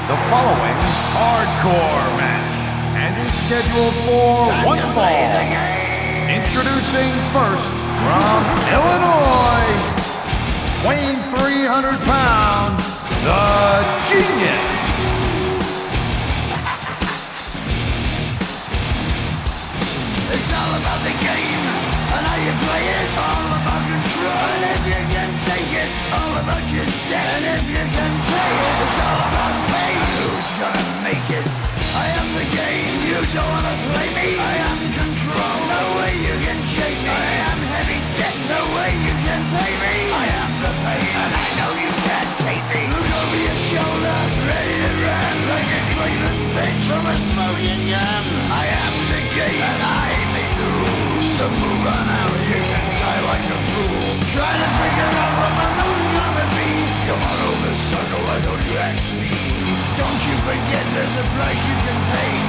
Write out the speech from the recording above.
The following hardcore match and is scheduled for one fall. Introducing first from Illinois, weighing 300 pounds, the Genius. It's all about the game and how you play it. All about control, and if you can take it, it's all about your debt. And if you can play it, it's all about pay. Who's gonna make it? I am the game, you don't wanna play me. I am control, no way you can shake me. I am heavy debt, no way you can pay me. I am the pain, and I know you can't take me. Look over your shoulder, ready to run like a Cleveland bench from a smoking gun. I am the game, and I make the rules. So move on out, you can die like a fool. Trying to figure out what my move's gonna be. Come on over, sucker, why don't you ask me? Don't you forget there's a price you can pay